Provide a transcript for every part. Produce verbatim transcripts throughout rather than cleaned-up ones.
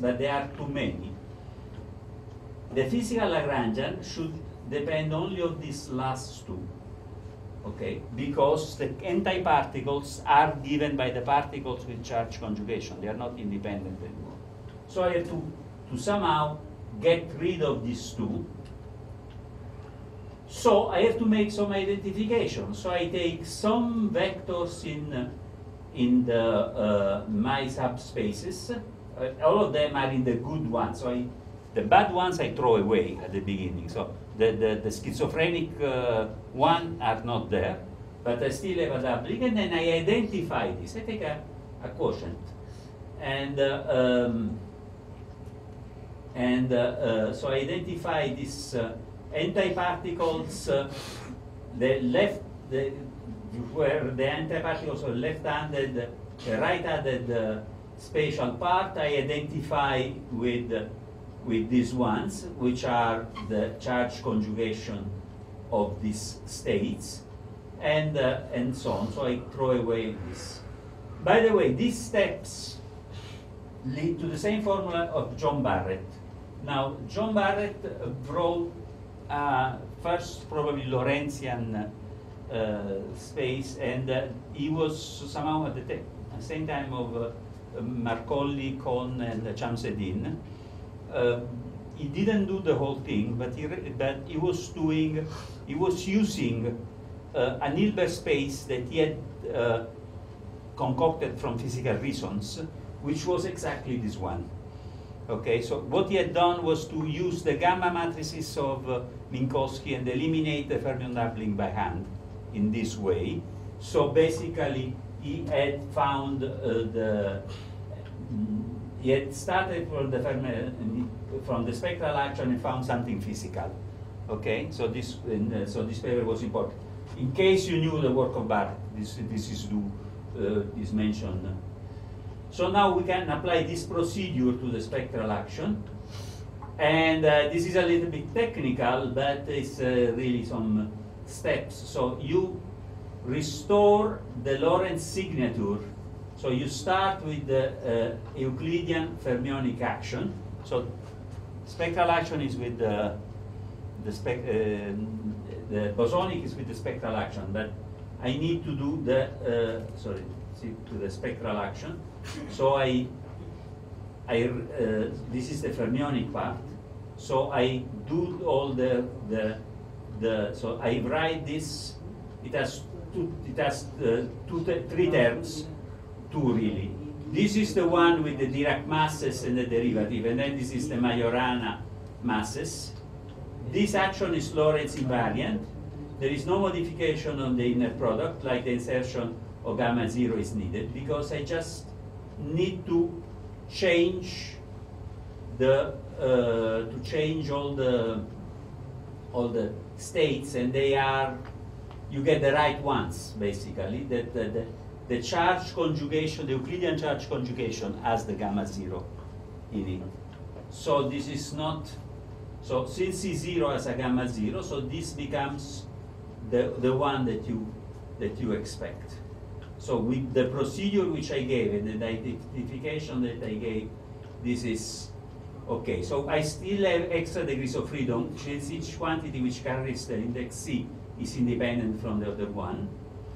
but there are too many. The physical Lagrangian should depend only on these last two, okay? Because the antiparticles are given by the particles with charge conjugation. They are not independent anymore. So I have to, to somehow get rid of these two. So I have to make some identification. So I take some vectors in, uh, in the, uh, my subspaces. Uh, all of them are in the good ones. So I, the bad ones I throw away at the beginning. So the, the, the schizophrenic uh, one are not there, but I still have a doubling, and then I identify this. I take a, a quotient. And, uh, um, and uh, uh, so I identify this uh, antiparticles, uh, the left, the, where the antiparticles are left-handed, the right-handed uh, spatial part, I identify with, uh, with these ones, which are the charge conjugation of these states, and, uh, and so on. So I throw away this. By the way, these steps lead to the same formula of John Barrett. Now, John Barrett uh, brought uh, first probably Lorentzian uh, space, and uh, he was somehow at the same time of uh, Marcoli, Kohn, and uh, Chamseddin. Uh, he didn't do the whole thing, but he, but he was doing, he was using uh, an Hilbert space that he had uh, concocted from physical reasons, which was exactly this one. Okay, so what he had done was to use the gamma matrices of uh, Minkowski and eliminate the fermion doubling by hand in this way. So basically, he had found uh, the, he had started from the, fermi, from the spectral action and found something physical. Okay, so this, uh, so this paper was important. In case you knew the work of Barrett, this, this is, do, uh, is mentioned. So now we can apply this procedure to the spectral action. And uh, this is a little bit technical, but it's uh, really some steps. So you restore the Lorentz signature. So you start with the uh, Euclidean fermionic action. So spectral action is with the, the, spec, uh, the bosonic is with the spectral action, but I need to do the, uh, sorry, to the spectral action. So I, I uh, this is the fermionic part. So I do all the, the, the so I write this, it has two, it has uh, two, three terms, two really. This is the one with the Dirac masses and the derivative, and then this is the Majorana masses. This action is Lorentz invariant. There is no modification on the inner product, like the insertion of gamma zero is needed, because I just need to change the uh, to change all the all the states, and they are, you get the right ones basically. That the, the, the charge conjugation, the Euclidean charge conjugation, has the gamma zero in it. So this is not, so since C zero has a gamma zero, so this becomes the the one that you that you expect. So with the procedure which I gave and the identification that I gave, this is okay. So I still have extra degrees of freedom, since each quantity which carries the index C is independent from the other one.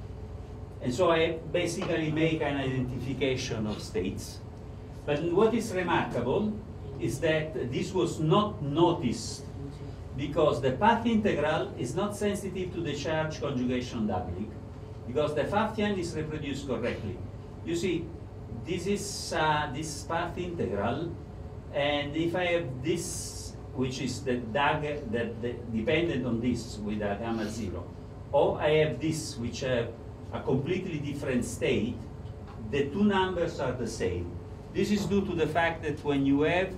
And so I basically make an identification of states. But what is remarkable is that this was not noticed because the path integral is not sensitive to the charge conjugation doubling, because the Pfaffian is reproduced correctly. You see, this is uh, this path integral, and if I have this, which is the dagger that the, dependent on this with a gamma zero, or I have this which have a completely different state, the two numbers are the same. This is due to the fact that when you have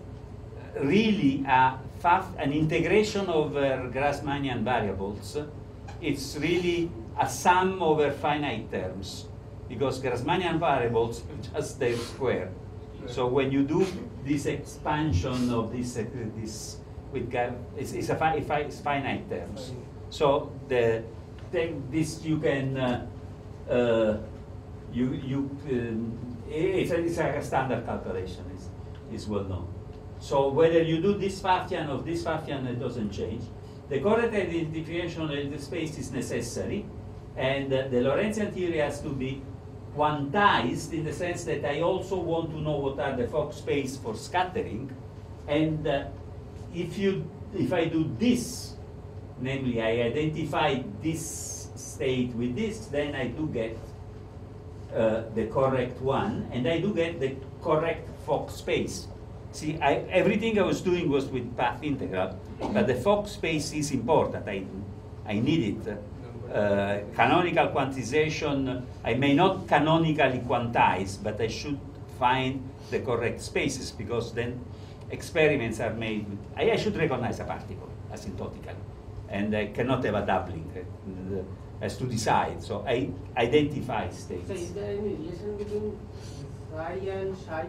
really a Pfaff, an integration over Grassmannian variables, it's really a sum over finite terms, because Grassmannian variables are just their square. So when you do this expansion of this, uh, this with it's, it's a fi it's finite terms. So the, the this you can uh, uh, you you um, it's, a, it's like a standard calculation. It's, is well known. So whether you do this Pfaffian or this Pfaffian, it doesn't change. The correct identification of the space is necessary, and uh, the Lorentzian theory has to be quantized in the sense that I also want to know what are the Fock space for scattering, and uh, if you if I do this, namely I identify this state with this, then I do get uh, the correct one, and I do get the correct Fock space. See, I, everything I was doing was with path integral, but the Fock space is important. I, I need it. Uh, canonical quantization, I may not canonically quantize, but I should find the correct spaces, because then experiments are made with, I, I should recognize a particle asymptotically, and I cannot have a doubling. It has to decide, so I identify states. So is there any relation between psi and psi?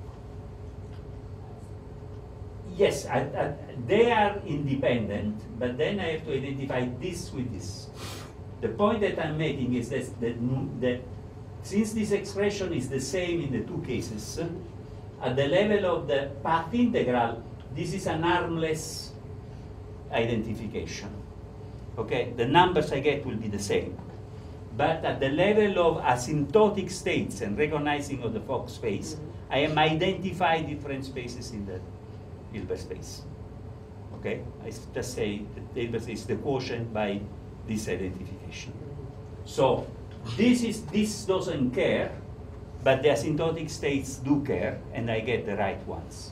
Yes, I, I, they are independent, but then I have to identify this with this. The point that I'm making is that, that, that since this expression is the same in the two cases, at the level of the path integral, this is an armless identification. Okay, the numbers I get will be the same. But at the level of asymptotic states and recognizing of the Fock space, mm-hmm. I am identifying different spaces in the Hilbert space. Okay, I just say that Hilbert space is the quotient by this identification. So this is this doesn't care, but the asymptotic states do care, and I get the right ones.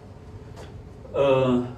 Uh,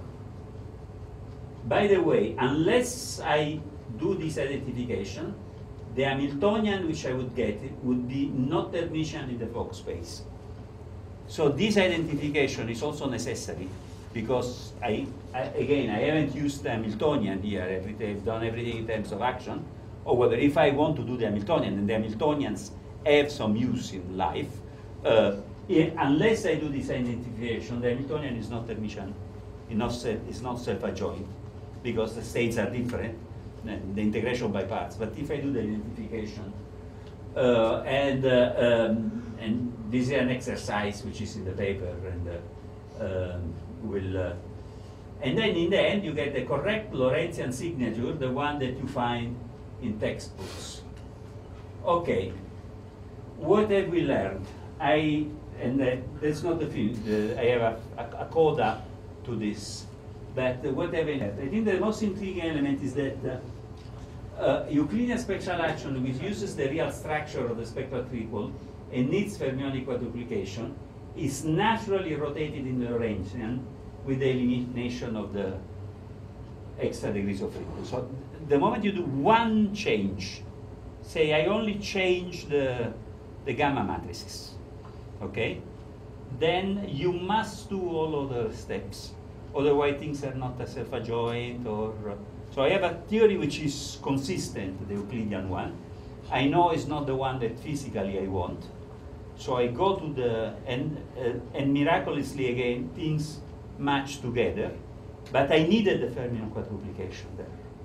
by the way, unless I do this identification, the Hamiltonian which I would get would be not Hermitian in the Fock space. So this identification is also necessary, because I, I again, I haven't used the Hamiltonian here. I've done everything in terms of action. Or whether if I want to do the Hamiltonian, and the Hamiltonians have some use in life, uh, it, unless I do this identification, the Hamiltonian is not Hermitian, is not self-adjoint, because the states are different, the integration by parts. But if I do the identification, uh, and uh, um, and this is an exercise which is in the paper, and uh, um, will, uh, and then in the end you get the correct Lorentzian signature, the one that you find in textbooks. Okay, what have we learned? I and uh, that's not the field. Uh, I have a, a, a coda to this, but uh, what have we learned? I think the most intriguing element is that uh, uh, Euclidean spectral action, which uses the real structure of the spectral triple and needs fermionic quadruplication, is naturally rotated in the Lorentzian with the elimination of the extra degrees of freedom. So the moment you do one change, say I only change the, the gamma matrices, okay? Then you must do all other steps. Otherwise things are not self-adjoint, or uh, so I have a theory which is consistent, the Euclidean one. I know it's not the one that physically I want. So I go to the, and, uh, and miraculously again, things match together, but I needed the fermion quadruplication there.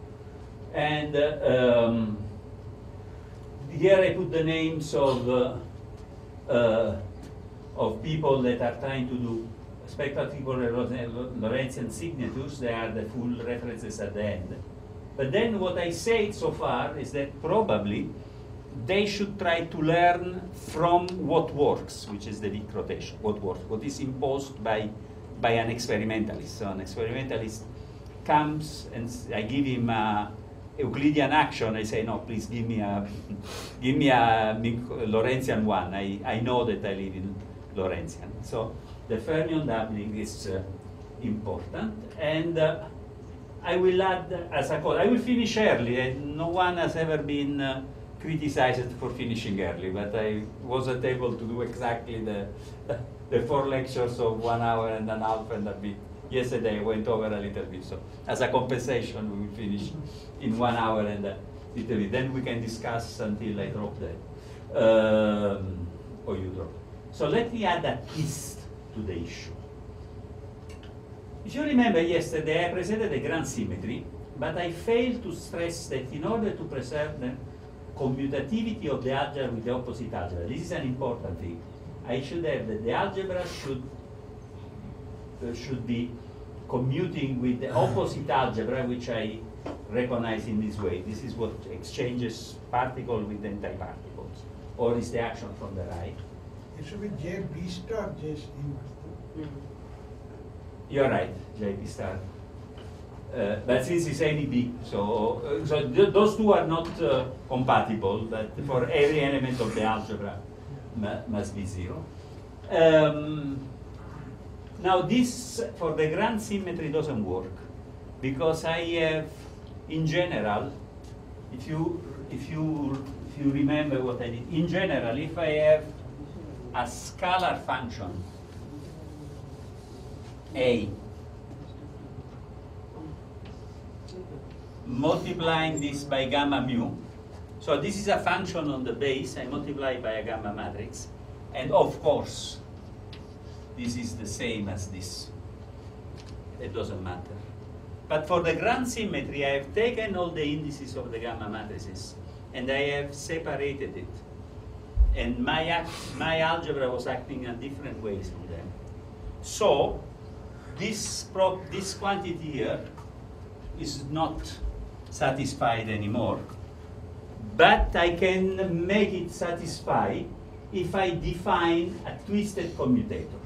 And uh, um, here I put the names of, uh, uh, of people that are trying to do spectral triple Lorentzian signatures. They are the full references at the end. But then what I say so far is that probably they should try to learn from what works, which is the Wick rotation, what works, what is imposed by, by an experimentalist. So an experimentalist comes and I give him a Euclidean action, I say, no, please give me a, give me a Lorentzian one. I, I know that I live in Lorentzian. So the fermion doubling is uh, important. And uh, I will add as a code, I will finish early. And no one has ever been uh, criticized for finishing early, but I wasn't able to do exactly the, the four lectures of one hour and a half and a bit. Yesterday I went over a little bit, so as a compensation we will finish in one hour and a little bit. Then we can discuss until I drop that, um, or you drop. So let me add a twist to the issue. If you remember yesterday I presented a grand symmetry, but I failed to stress that in order to preserve the commutativity of the algebra with the opposite algebra, this is an important thing. I should have that the algebra should uh, should be commuting with the opposite algebra, which I recognize in this way. This is what exchanges particle with antiparticles, or is the action from the right. It should be J B star J inverse. Mm. You're right, J B star. Uh, but since it's any B, so uh, so th those two are not uh, compatible. But for every element of the algebra, must be zero. Um, now this for the grand symmetry doesn't work because I have, in general, if you if you if you remember what I did, in general, if I have a scalar function A multiplying this by gamma mu. So this is a function on the base, I multiply by a gamma matrix, and of course, this is the same as this. It doesn't matter. But for the grand symmetry, I have taken all the indices of the gamma matrices, and I have separated it. And my, act, my algebra was acting in different ways from them. So, this, pro this quantity here is not satisfied anymore, but I can make it satisfy if I define a twisted commutator.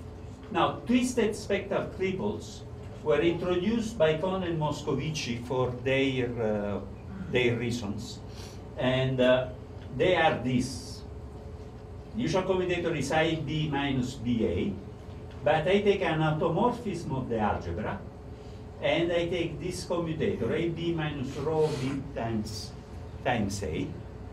Now, twisted spectral triples were introduced by Kohn and Moscovici for their, uh, their reasons, and uh, they are this. The usual commutator is I B minus B A, but I take an automorphism of the algebra, and I take this commutator, A B minus rho B times, times A,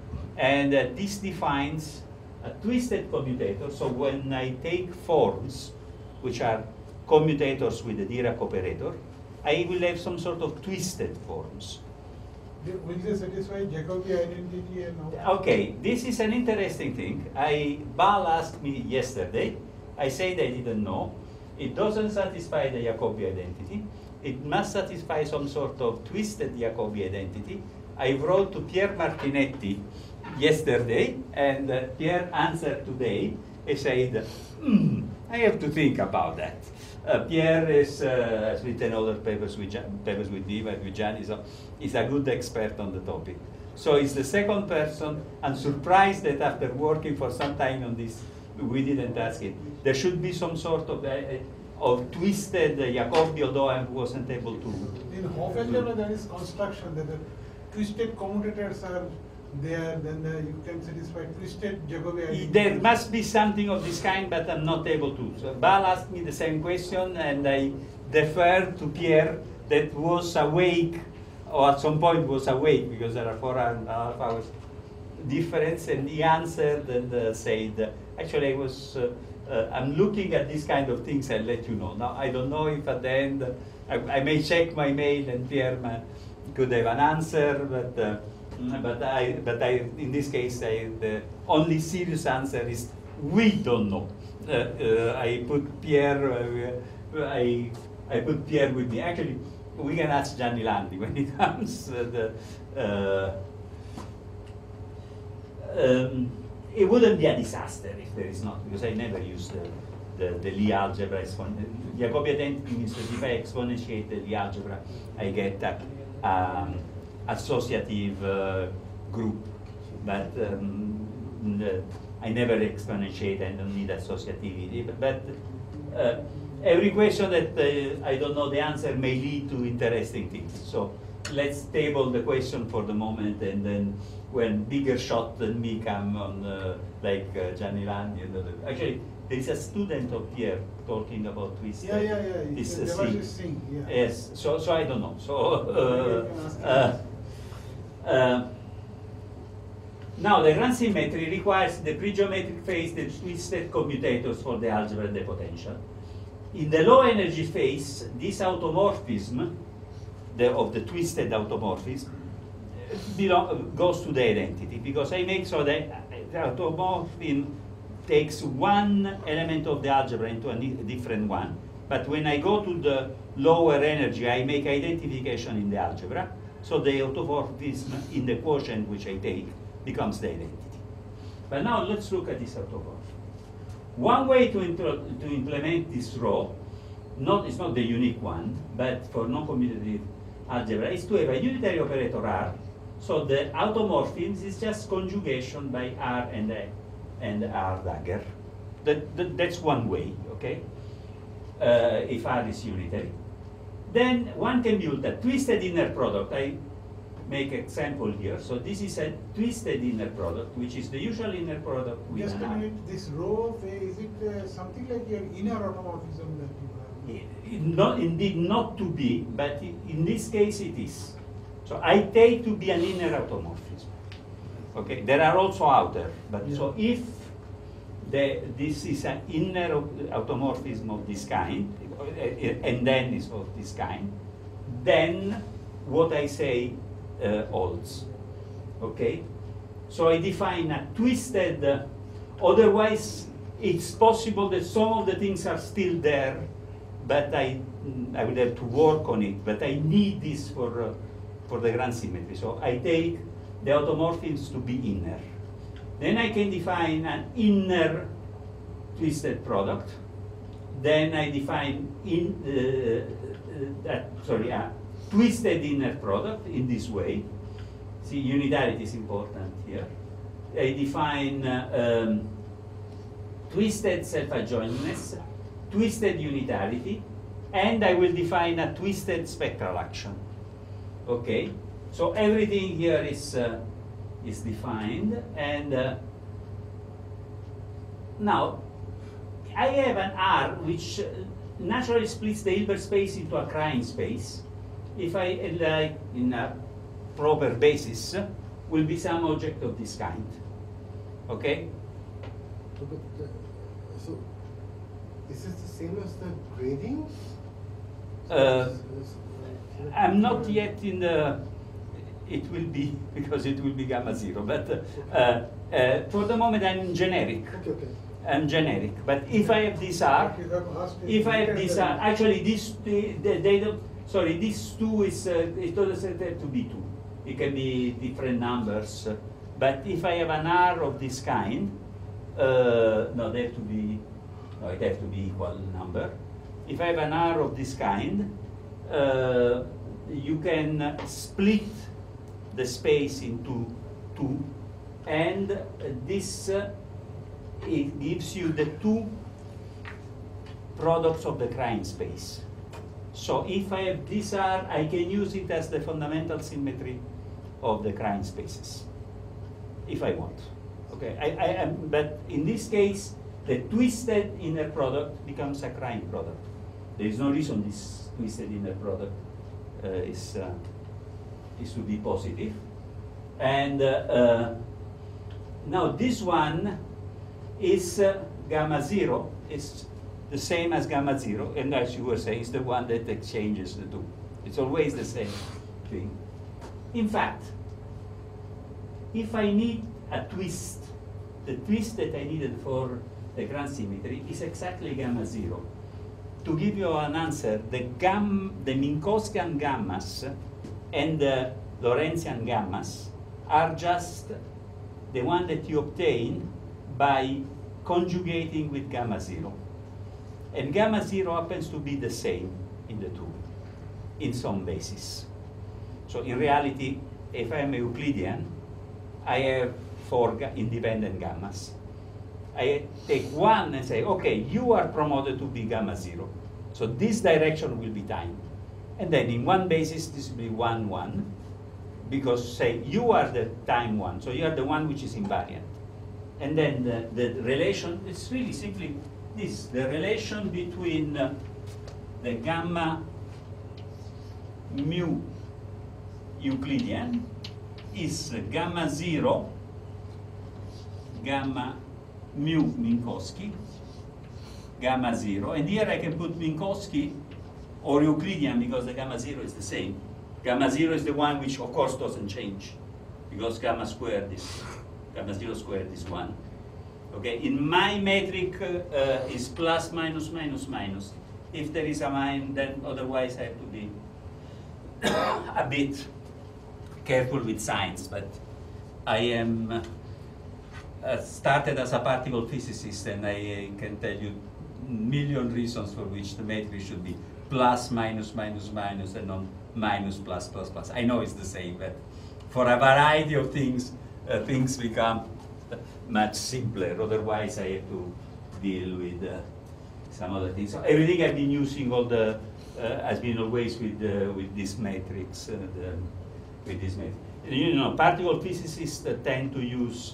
and uh, this defines a twisted commutator. So when I take forms, which are commutators with the Dirac operator, I will have some sort of twisted forms. Will they satisfy Jacobi identity and all? Okay, this is an interesting thing. I, Bal asked me yesterday, I said I didn't know. It doesn't satisfy the Jacobi identity. It must satisfy some sort of twisted Jacobi identity. I wrote to Pierre Martinetti yesterday, and uh, Pierre answered today. He said, mm, I have to think about that. Uh, Pierre is, uh, has written other papers with, papers with me, but with Gianni, so he's a good expert on the topic. So he's the second person. I'm surprised that after working for some time on this, we didn't ask it. There should be some sort of, uh, of twisted uh, Jacobi, although I wasn't able to. In Hopf algebra, there is construction that the twisted commutators are there, then uh, you can satisfy twisted Jacobi identity. There must be something of this kind, but I'm not able to. So Bal asked me the same question, and I deferred to Pierre, that was awake, or at some point was awake, because there are four and a half hours difference, and he answered and uh, said, actually I was, uh, uh, I'm looking at these kind of things, I'll let you know. Now, I don't know if at the end, uh, I, I may check my mail and Pierre uh, could have an answer, but uh, But I, but I, in this case, I, the only serious answer is we don't know. Uh, uh, I put Pierre, uh, I, I put Pierre with me. Actually, we can ask Gianni Landi when he comes. Uh, the, uh, um, it wouldn't be a disaster if there is not, because I never use the, the, the Lie algebra. Jacobi identity means that if I exponentiate the Lie algebra, I get a, um, associative uh, group, but um, the, I never exponentiate, I don't need associativity. But, but uh, every question that uh, I don't know the answer may lead to interesting things. So let's table the question for the moment, and then when bigger shot than me come on, uh, like uh, Gianni Landi and other. Actually, there is a student of Pierre talking about twisted. Yeah, yeah, yeah. This, uh, thing. Thing, yeah. Yes. So, so I don't know. So. Uh, uh, Uh, now, the grand symmetry requires the pre-geometric phase, the twisted commutators for the algebra and the potential. In the low energy phase, this automorphism, the, of the twisted automorphism, belong, goes to the identity, because I make so that the automorphism takes one element of the algebra into a different one. But when I go to the lower energy, I make identification in the algebra. So the automorphism in the quotient which I take becomes the identity. But now let's look at this automorphism. One way to, to implement this rho not, it's not the unique one, but for non-commutative algebra, is to have a unitary operator R. So the automorphism is just conjugation by R and A, and R dagger. That, that, that's one way, okay? Uh, if R is unitary. Then one can build a twisted inner product. I make example here. So this is a twisted inner product, which is the usual inner product with Just an a R. minute, this row of A, is it uh, something like your inner automorphism that you have? It- it not, indeed not to be, but i- in this case it is. So I take to be an inner automorphism. Okay, there are also outer, but Yeah. so if the, this is an inner au- automorphism of this kind, uh, and then is of this kind, then what I say uh, holds. Okay, so I define a twisted. Uh, otherwise, it's possible that some of the things are still there, but I I would have to work on it. But I need this for uh, for the grand symmetry. So I take the automorphisms to be inner. Then I can define an inner twisted product. Then I define in uh, uh, that sorry a twisted inner product in this way. See, unitarity is important here. I define uh, um, twisted self-adjointness, twisted unitarity, and I will define a twisted spectral action. Okay, so everything here is uh, is defined, and uh, now I have an R which uh, naturally splits the Hilbert space into a Krein space. If I uh, like in a proper basis, uh, will be some object of this kind. Okay. So, but, uh, so is this the same as the grading? Uh, Is- is- uh, I'm not yet in the. It will be because it will be gamma zero, but uh, uh, for the moment I'm generic. Okay, okay. I'm generic. But if I have this R, You have asked if I have it, this R, actually this they, they, they don't. Sorry, this two is uh, it doesn't have to be two. It can be different numbers. uh, But if I have an R of this kind, uh, no, they have to be. No, it has to be equal number. If I have an R of this kind, uh, you can uh, split the space into two, and uh, this uh, it gives you the two products of the Krein space. So if I have this R, I can use it as the fundamental symmetry of the Krein spaces, if I want. Okay, I, I am, but in this case, the twisted inner product becomes a Krein product. There is no reason this twisted inner product uh, is uh, is to be positive. And uh, uh, now this one is uh, gamma zero. It's the same as gamma zero, and as you were saying, it's the one that exchanges the two. It's always the same thing. In fact, if I need a twist, the twist that I needed for the grand symmetry is exactly gamma zero. To give you an answer, the, gam the Minkowskian gammas and the Lorentzian gammas are just the one that you obtain by conjugating with gamma zero. And gamma zero happens to be the same in the two, in some basis. So in reality, if I am a Euclidean, I have four ga independent gammas. I take one and say, okay, you are promoted to be gamma zero. So this direction will be time. And then in one basis, this will be one, one, because say you are the time one, so you are the one which is invariant. And then the, the relation, it's really simply this, the relation between uh, the gamma mu Euclidean is uh, gamma zero, gamma mu Minkowski, gamma zero, and here I can put Minkowski or Euclidean because the gamma zero is the same. Gamma zero is the one which of course doesn't change because gamma squared is, gamma zero squared is one. Okay, in my metric uh, uh, is plus, minus, minus, minus. If there is a mine, then otherwise I have to be a bit careful with signs, but I am uh, uh, started as a particle physicist, and I uh, can tell you million reasons for which the matrix should be plus, minus, minus, minus, and not minus, plus, plus, plus. I know it's the same, but for a variety of things, uh, things become much simpler. Otherwise, I have to deal with uh, some other things. So everything I've been using all the uh, has been always with uh, with this matrix. Uh, the, with this matrix. You know, particle physicists uh, tend to use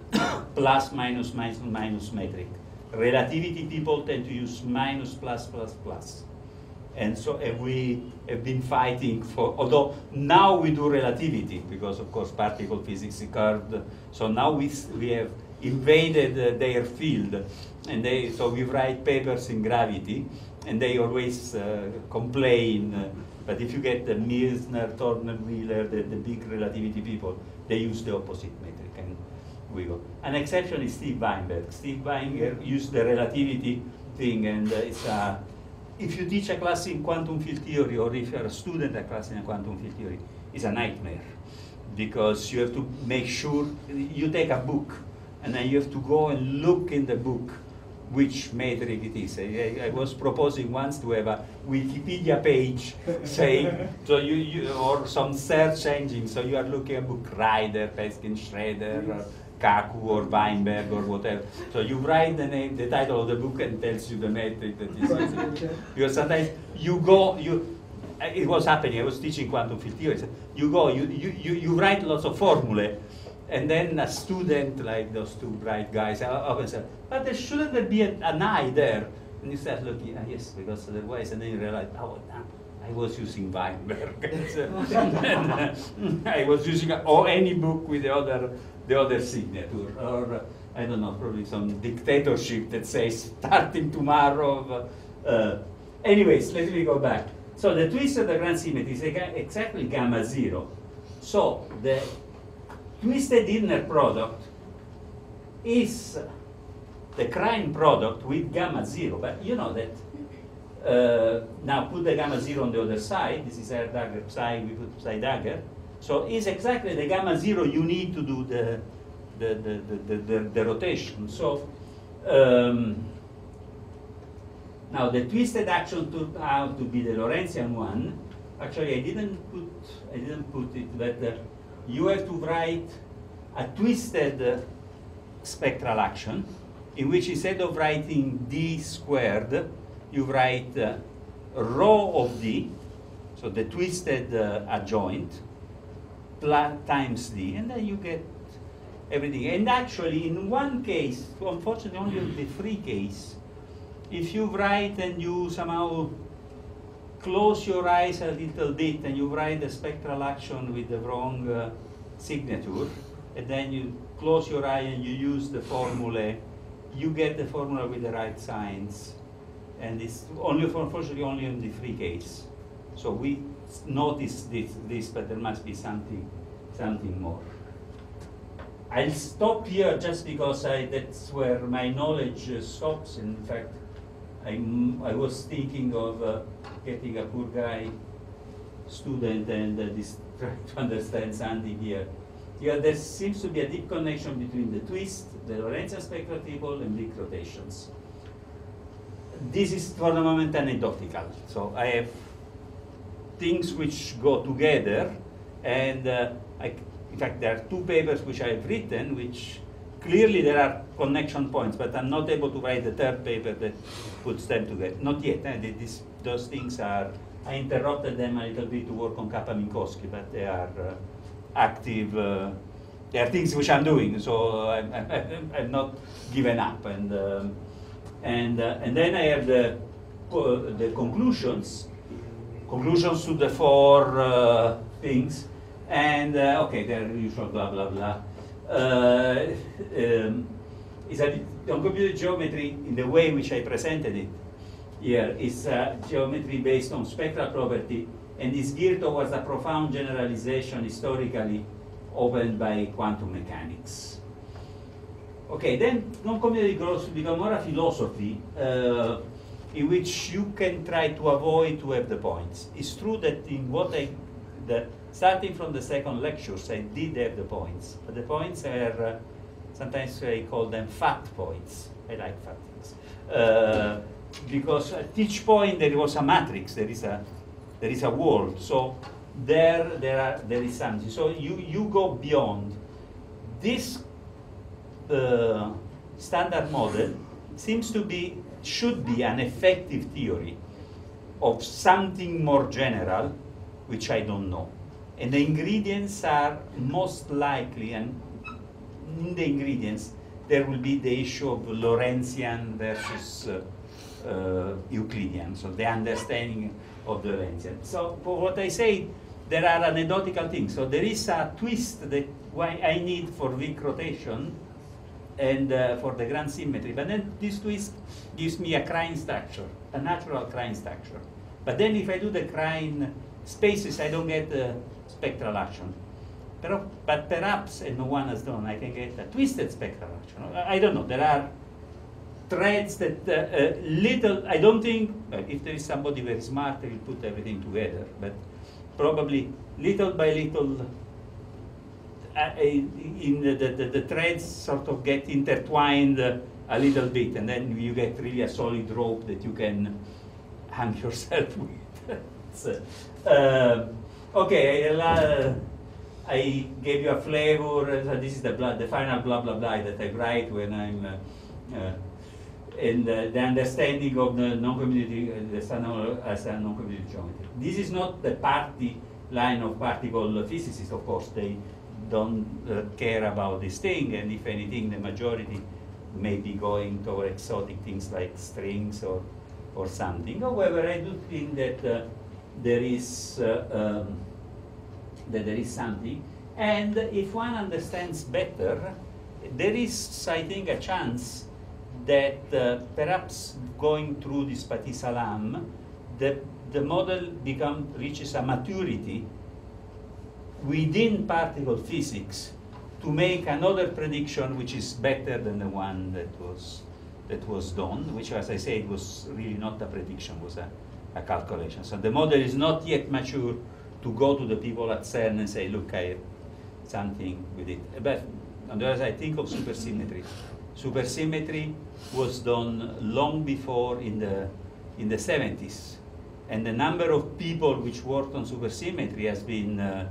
plus, minus, minus, minus metric. Relativity people tend to use minus, plus, plus, plus. And so uh, we have been fighting for, although now we do relativity, because of course particle physics is curved, so now we, we have invaded uh, their field, and they, so we write papers in gravity, and they always uh, complain, uh, but if you get the Meissner, Thorner, Wheeler, the, the big relativity people, they use the opposite metric, and we go. An exception is Steve Weinberg. Steve Weinberg used the relativity thing, and uh, it's a, if you teach a class in quantum field theory, or if you're a student at a class in quantum field theory, it's a nightmare, because you have to make sure, you take a book, and then you have to go and look in the book which metric it is. I, I was proposing once to have a Wikipedia page saying, so you, you, or some search engine, so you are looking at book Ryder, Peskin, Schroeder, or Kaku, or Weinberg, or whatever. So you write the name, the title of the book, and tells you the metric that is using. Because sometimes you go, you, it was happening, I was teaching quantum field theory. You go, you, you, you, you write lots of formulae, and then a student, like those two bright guys, often said, but there shouldn't there be a, an I there? And you start looking, ah, yes, because otherwise, and then you realize, oh, I was using Weinberg. and, uh, I was using, a, or any book with the other, the other signature, or uh, I don't know, probably some dictatorship that says, starting tomorrow. Uh, anyways, let me go back. So the twist of the grand symmetry is exactly gamma zero. So the twisted inner product is the Krein product with gamma zero, but you know that, uh, now put the gamma zero on the other side, this is R dagger psi, we put psi dagger, so it's exactly the gamma zero you need to do the, the, the, the, the, the rotation. So, um, now the twisted action turned out to be the Lorentzian one. Actually, I didn't put, I didn't put it, but uh, you have to write a twisted uh, spectral action, in which instead of writing d squared, you write uh, rho of d, so the twisted uh, adjoint, plus times d, and then you get everything. And actually, in one case, unfortunately only in the free case, if you write and you somehow close your eyes a little bit and you write the spectral action with the wrong uh, signature, and then you close your eye and you use the formula, you get the formula with the right signs. And it's only, unfortunately, only in the free case. So we notice this, this, but there must be something, something more. I'll stop here just because I, that's where my knowledge uh, stops. In fact, I'm, I was thinking of uh, getting a poor guy student and uh, this, trying to understand something here. Yeah, there seems to be a deep connection between the twist, the Lorentzian spectral table, and big rotations. This is for the moment anecdotal. So I have things which go together, and uh, I, in fact, there are two papers which I have written, which clearly there are connection points, but I'm not able to write the third paper that puts them together. Not yet. Eh? This, those things are, I interrupted them a little bit to work on Kappa-Minkowski, but they are uh, active. Uh, they are things which I'm doing, so I'm, I'm, I'm not given up. And um, and uh, and then I have the uh, the conclusions, conclusions to the four uh, things, and uh, okay, they're usual blah blah blah. Uh, um, is that on computed geometry in the way which I presented it here is uh, geometry based on spectral property, and is geared towards a profound generalization historically opened by quantum mechanics. Okay, then non-computed grows to become more a philosophy uh, in which you can try to avoid to have the points. It's true that in what I, the, starting from the second lectures, I did have the points, but the points are, uh, sometimes I call them fat points. I like fat things. Uh, because at each point there was a matrix, there is a there is a world. So there there are there is something. So you you go beyond this uh, standard model. Seems to be should be an effective theory of something more general, which I don't know. And the ingredients are most likely, and in the ingredients there will be the issue of Lorentzian versus uh, uh, Euclidean, so the understanding of the Lorentzian. So for what I say, there are anecdotal things. So there is a twist that why I need for Wick rotation and uh, for the grand symmetry, but then this twist gives me a Krein structure, a natural Krein structure. But then if I do the Krein spaces, I don't get the spectral action. Pero, but perhaps, and no one has done, I can get a twisted spectral action. I, I don't know, there are threads that uh, uh, little, I don't think, uh, if there is somebody very smart, they will put everything together, but probably little by little, uh, in the, the, the, the threads sort of get intertwined uh, a little bit, and then you get really a solid rope that you can hang yourself with. So, uh, okay, uh, I gave you a flavor. So this is the blah, the final blah blah blah that I write when I'm uh, uh, and uh, the understanding of the non-community, uh, the standard as a non-community geometry. This is not the party line of particle physicists, of course. They don't uh, care about this thing, and if anything, the majority may be going toward exotic things like strings or or something. However, I do think that uh, there is uh, um, that there is something, and if one understands better, there is, I think, a chance that uh, perhaps going through this Petit Salam, the the model become reaches a maturity within particle physics to make another prediction which is better than the one that was that was done, which, as I said, was really not a prediction, was a, a calculation. So the model is not yet mature to go to the people at CERN and say, look, I have something with it. But on the other side, think of supersymmetry. Supersymmetry was done long before in the in the seventies, and the number of people which worked on supersymmetry has been uh,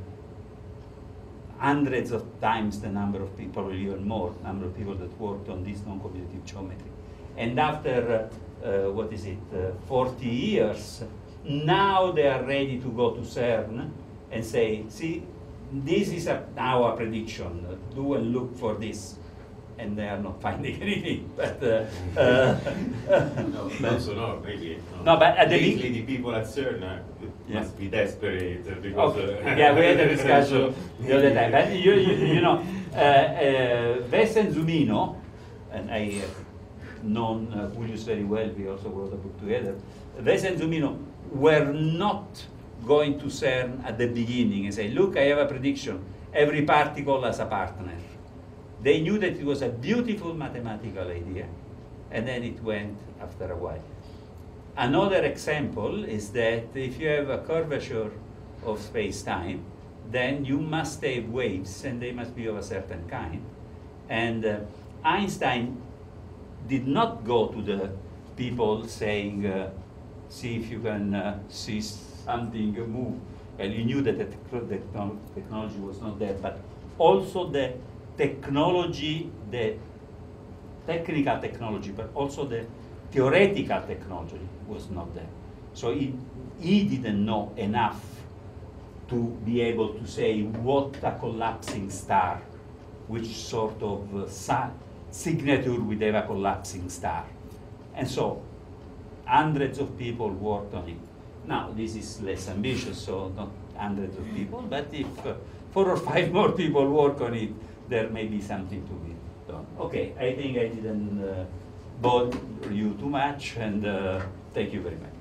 hundreds of times the number of people, probably even more, number of people that worked on this non-commutative geometry. And after, uh, uh, what is it, uh, forty years, now they are ready to go to CERN and say, see, this is a, now a prediction, do and look for this. And they are not finding anything. But uh, uh, no, also no, maybe. No, no but at the lately the people at CERN uh, yeah. must be desperate because. Okay. Uh, yeah, we had a discussion the other time. But you, you, you know, uh, uh, Wes and Zumino, and I have known uh, Julius very well. We also wrote a book together. Wes and Zumino were not going to CERN at the beginning and say, "Look, I have a prediction. Every particle has a partner." They knew that it was a beautiful mathematical idea, and then it went after a while. Another example is that if you have a curvature of space-time, then you must have waves, and they must be of a certain kind. And uh, Einstein did not go to the people saying, uh, see if you can uh, see something move. And he knew that the, te the technology was not there, but also the technology, the technical technology, but also the theoretical technology was not there. So he, he didn't know enough to be able to say what a collapsing star, which sort of uh, signature would have a collapsing star. And so hundreds of people worked on it. Now, this is less ambitious, so not hundreds of people, but if uh, four or five more people work on it, there may be something to be done. Okay, I think I didn't uh, bother you too much, and uh, thank you very much.